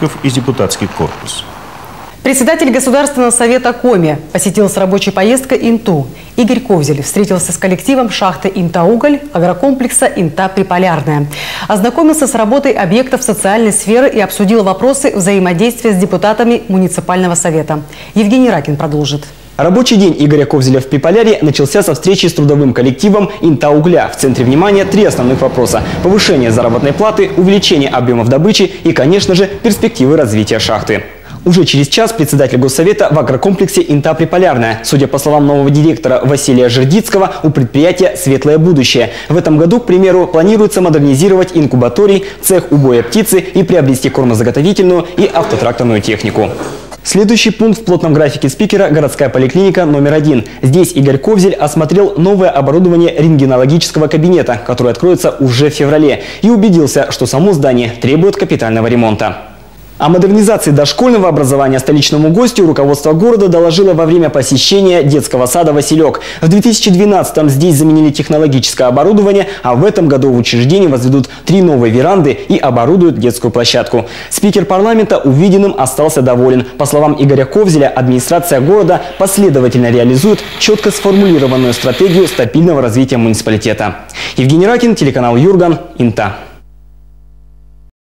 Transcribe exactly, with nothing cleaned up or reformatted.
и депутатский корпус. Председатель Государственного совета Коми посетил с рабочей поездкой Инту. Игорь Ковзель встретился с коллективом шахты «Интауголь» агрокомплекса «Инта-Приполярная». Ознакомился с работой объектов социальной сферы и обсудил вопросы взаимодействия с депутатами муниципального совета. Евгений Ракин продолжит. Рабочий день Игоря Ковзеля в Приполярье начался со встречи с трудовым коллективом «Интаугля». В центре внимания три основных вопроса – повышение заработной платы, увеличение объемов добычи и, конечно же, перспективы развития шахты. Уже через час председатель Госсовета в агрокомплексе «Инта-Приполярная». Судя по словам нового директора Василия Жердицкого, у предприятия светлое будущее. В этом году, к примеру, планируется модернизировать инкубаторий, цех убоя птицы и приобрести кормозаготовительную и автотракторную технику. Следующий пункт в плотном графике спикера – городская поликлиника номер один. Здесь Игорь Ковзель осмотрел новое оборудование рентгенологического кабинета, которое откроется уже в феврале, и убедился, что само здание требует капитального ремонта. О модернизации дошкольного образования столичному гостю руководство города доложило во время посещения детского сада «Василек». В две тысячи двенадцатом здесь заменили технологическое оборудование, а в этом году в учреждении возведут три новые веранды и оборудуют детскую площадку. Спикер парламента увиденным остался доволен. По словам Игоря Ковзеля, администрация города последовательно реализует четко сформулированную стратегию стабильного развития муниципалитета. Евгений Ракин, телеканал Юрган, Инта.